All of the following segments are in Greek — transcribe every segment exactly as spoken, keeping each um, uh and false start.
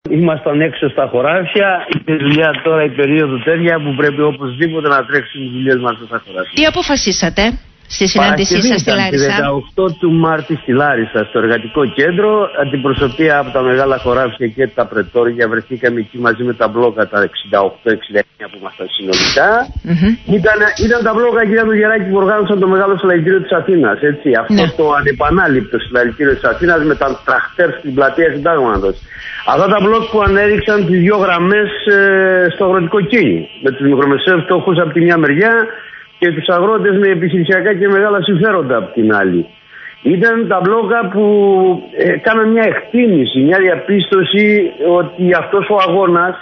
Ήμασταν έξω στα χωράφια, η δουλειά τώρα η περίοδο τέτοια που πρέπει οπωσδήποτε να τρέξουν οι δουλειές μας στα χωράφια. Τι αποφασίσατε στη συνάντησή σας στη Λάρισα? δεκαοκτώ του Μάρτη στη Λάρισα, στο εργατικό κέντρο, αντιπροσωπεία από τα μεγάλα χωράφια και τα πρετόρια. Βρεθήκαμε εκεί μαζί με τα μπλόκα τα εξήντα οκτώ εξήντα εννιά που ήμασταν συνολικά. Mm-hmm. Ήταν, ήταν τα μπλόκα, κυρία Δουγεράκη, που οργάνωσαν το μεγάλο συλλαλητήριο της Αθήνας. Έτσι. Αυτό ναι. Το ανεπανάληπτο συλλαλητήριο της Αθήνας με τα τραχτέρ στην πλατεία Συντάγματος. Αυτά τα μπλοκ που ανέδειξαν τις δύο γραμμές ε, στο αγροτικό κίνη. Με τους μικρομεσαίους φτωχούς από τη μια μεριά και τους αγρότες με επιχειρησιακά και μεγάλα συμφέροντα από την άλλη. Ήταν τα μπλόκα που ε, κάναν μια εκτίμηση, μια διαπίστωση ότι αυτός ο αγώνας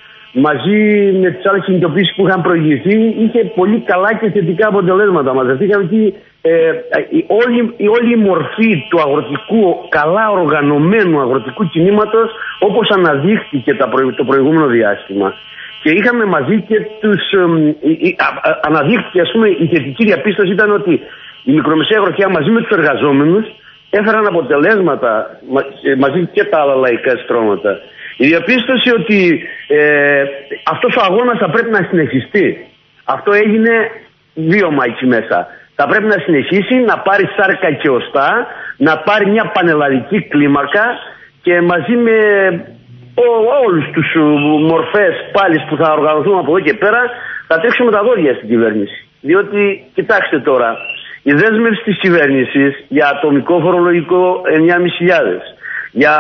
μαζί με τις άλλες κινητοποιήσεις που είχαν προηγηθεί είχε πολύ καλά και θετικά αποτελέσματα. Μαζευτήκαμε εκεί ε, η, όλη, η όλη η μορφή του αγροτικού, καλά οργανωμένου αγροτικού κινήματος όπως αναδείχθηκε τα προ, το προηγούμενο διάστημα. Και είχαμε μαζί και τους... Ε, ε, α, α, αναδείχθηκε, ας πούμε, η θετική διαπίστωση ήταν ότι η μικρομεσαία αγροτιά μαζί με τους εργαζόμενους έφεραν αποτελέσματα μα, ε, μαζί και τα άλλα λαϊκά στρώματα. Η διαπίστωση ότι ε, αυτός ο αγώνας θα πρέπει να συνεχιστεί. Αυτό έγινε βίωμα εκεί μέσα. Θα πρέπει να συνεχίσει, να πάρει σάρκα και οστά, να πάρει μια πανελλαδική κλίμακα και μαζί με ό, όλους τους μορφές πάλις που θα οργανωθούν από εδώ και πέρα θα τρέξουμε τα δόντια στην κυβέρνηση. Διότι, κοιτάξτε τώρα, η δέσμευση της κυβέρνησης για ατομικό φορολογικό εννιά χιλιάδες πεντακόσιες, για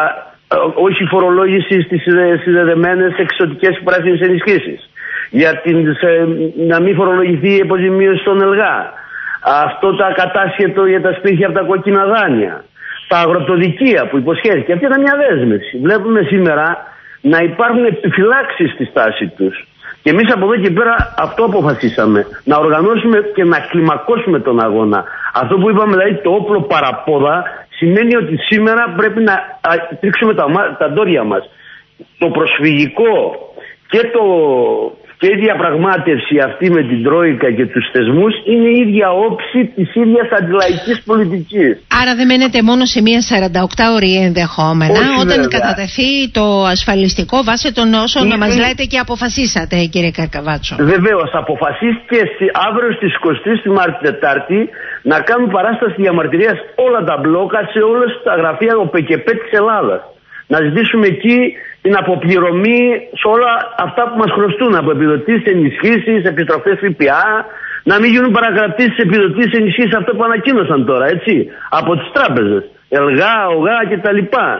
όχι φορολόγηση στις συνδεδεμένες εξωτικές πράσινες ενισχύσεις, για την, σε, να μην φορολογηθεί η αποζημίωση στον ΕΛΓΑ, αυτό το ακατάσχετο για τα σπίτια από τα κόκκινα δάνεια, τα αγροτοδικεία που υποσχέθηκε. Αυτή ήταν μια δέσμευση. Βλέπουμε σήμερα να υπάρχουν επιφυλάξεις στη στάση τους. Και εμείς από εδώ και πέρα αυτό αποφασίσαμε. Να οργανώσουμε και να κλιμακώσουμε τον αγώνα. Αυτό που είπαμε, δηλαδή το όπλο παραπόδα, σημαίνει ότι σήμερα πρέπει να τρίξουμε τα, τα ντόρια μας. Το προσφυγικό και, το, και η διαπραγμάτευση αυτή με την Τρόικα και τους θεσμούς είναι η ίδια όψη της ίδιας αντιλαϊκής πολιτικής. Άρα δεν μένετε μόνο σε μία σαρανταοκτάωρη ενδεχόμενα. Όχι, όταν βέβαια. Κατατεθεί το ασφαλιστικό βάσει των όσων είναι... μας λέτε και αποφασίσατε, κύριε Καρκαβάτσο. Βεβαίως, αποφασίστηκε αύριο στις εικοστή Μάρτη Τετάρτη να κάνουν παράσταση διαμαρτυρίας όλα τα μπλόκα σε όλες τα γραφεία ΟΠΕΚΕΠΕ της Ελλάδας. Να ζητήσουμε εκεί την αποπληρωμή σε όλα αυτά που μας χρωστούν από επιδοτήσεις, ενισχύσεις, επιστροφές ΦΠΑ, να μην γίνουν παρακρατήσεις, επιδοτήσεις, ενισχύσεις, αυτό που ανακοίνωσαν τώρα, έτσι, από τις τράπεζες, ΕΛΓΑ, ΟΓΑ κτλ.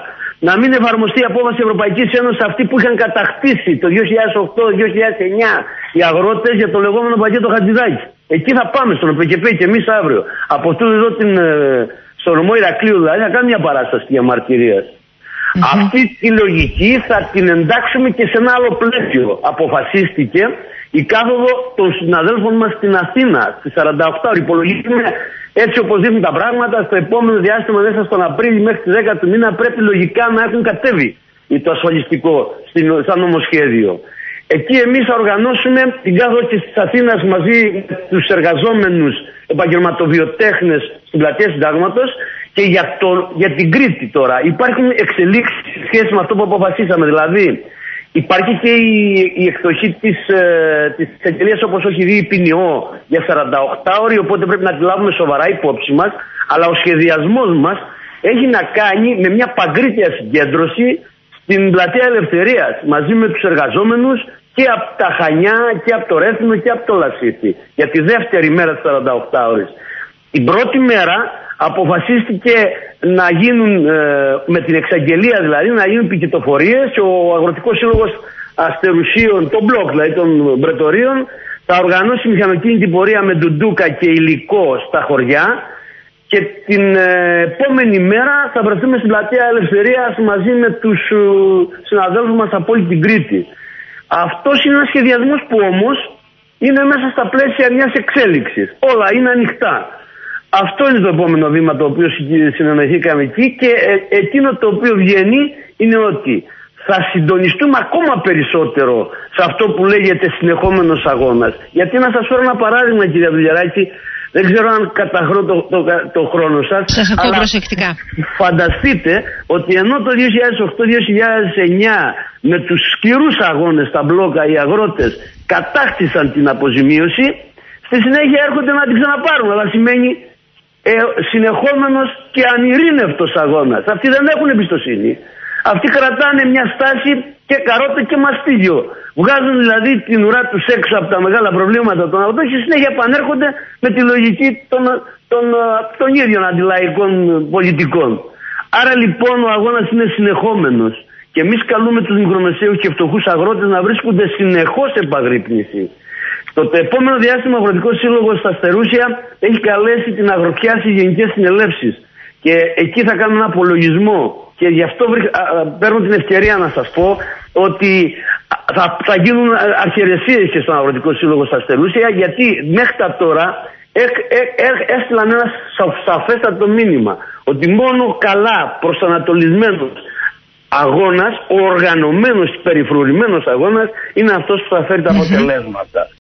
Να μην εφαρμοστεί η απόφαση της Ευρωπαϊκής Ένωσης αυτή που είχαν κατακτήσει το δύο χιλιάδες οκτώ δύο χιλιάδες εννιά οι αγρότες για το λεγόμενο πακέτο Χατζηδάκη. Εκεί θα πάμε στον ΟΠΕΚΕΠΕ και εμείς αύριο. Από αυτού εδώ την, στο νομό Ηρακλείου δηλαδή θα κάνουμε μια παράσταση διαμαρτυρίας. Mm-hmm. Αυτή τη λογική θα την εντάξουμε και σε ένα άλλο πλαίσιο. Αποφασίστηκε η κάθοδο των συναδέλφων μας στην Αθήνα, στις σαράντα οκτώ. Υπολογίζουμε έτσι όπως δείχνουν τα πράγματα, στο επόμενο διάστημα μέσα στον Απρίλιο μέχρι τις δέκα του μήνα πρέπει λογικά να έχουν κατέβει το ασφαλιστικό σαν νομοσχέδιο. Εκεί εμείς θα οργανώσουμε την κάθοδο της Αθήνας μαζί με τους εργαζόμενους επαγγελματοβιοτέχνες στην πλατεία Συντάγματος. Και για, το, για την Κρήτη τώρα υπάρχουν εξελίξεις σε σχέση με αυτό που αποφασίσαμε. Δηλαδή υπάρχει και η, η εκδοχή της, ε, της εξαγγελίας όπως όχι δει η ποινιό για σαράντα οκτώ ώρες, οπότε πρέπει να τη λάβουμε σοβαρά υπόψη μας. Αλλά ο σχεδιασμός μας έχει να κάνει με μια παγκρίτια συγκέντρωση στην πλατεία Ελευθερίας μαζί με τους εργαζόμενους και από τα Χανιά και από το Ρέθυμνο και από το Λασίθι για τη δεύτερη μέρα της σαράντα οκτώ ώρες. Την πρώτη μέρα αποφασίστηκε να γίνουν, ε, με την εξαγγελία δηλαδή, να γίνουν πικετοφορίες και ο Αγροτικός Σύλλογος Αστερουσίων, το μπλοκ δηλαδή των Πρετορίων, θα οργανώσει μηχανοκίνητη πορεία με ντουντούκα και υλικό στα χωριά και την ε, επόμενη μέρα θα βρεθούμε στην πλατεία Ελευθερίας μαζί με τους ε, συναδέλφους μας από όλη την Κρήτη. Αυτός είναι ένας σχεδιασμός που όμως είναι μέσα στα πλαίσια μιας εξέλιξης. Όλα είναι ανοιχτά. Αυτό είναι το επόμενο βήμα το οποίο συνεννοηθήκαμε εκεί και ε, εκείνο το οποίο βγαίνει είναι ότι θα συντονιστούμε ακόμα περισσότερο σε αυτό που λέγεται συνεχόμενος αγώνας. Γιατί να σας φέρω ένα παράδειγμα, κυρία Δουλιαράκη, Δεν ξέρω αν καταχρώ το, το, το, το χρόνο σας. Σας ακούω προσεκτικά. Φανταστείτε ότι ενώ το δύο χιλιάδες οκτώ δύο χιλιάδες εννιά με τους σκληρούς αγώνες στα μπλόκα οι αγρότες κατάκτησαν την αποζημίωση, στη συνέχεια έρχονται να την ξαναπάρουν. Αλλά σημαίνει ε, συνεχόμενος και ανειρήνευτος αγώνας. Αυτοί δεν έχουν εμπιστοσύνη. Αυτοί κρατάνε μια στάση και καρότα και μαστίγιο. Βγάζουν δηλαδή την ουρά τους έξω από τα μεγάλα προβλήματα των αγροτών και συνέχεια επανέρχονται με τη λογική των, των, των ίδιων αντιλαϊκών πολιτικών. Άρα λοιπόν ο αγώνας είναι συνεχόμενος και εμείς καλούμε τους μικρομεσαίους και φτωχούς αγρότες να βρίσκονται συνεχώς επαγρύπνηση. Το, το επόμενο διάστημα ο Αγροτικός Σύλλογος στα Αστερούσια έχει καλέσει την αγροτιά στις γενικές συνελεύσεις και εκεί θα κάνουμε ένα απολογισμό. Και γι' αυτό παίρνω την ευκαιρία να σας πω ότι θα, θα γίνουν αρχαιρεσίες και στον Αγροτικό Σύλλογο στα Αστερούσια, γιατί μέχρι τα τώρα έχ, έχ, έχ, έστειλαν ένα σαφέστατο μήνυμα ότι μόνο καλά προσανατολισμένος αγώνας, ο οργανωμένος, περιφρουρημένος αγώνας είναι αυτός που θα φέρει τα αποτελέσματα.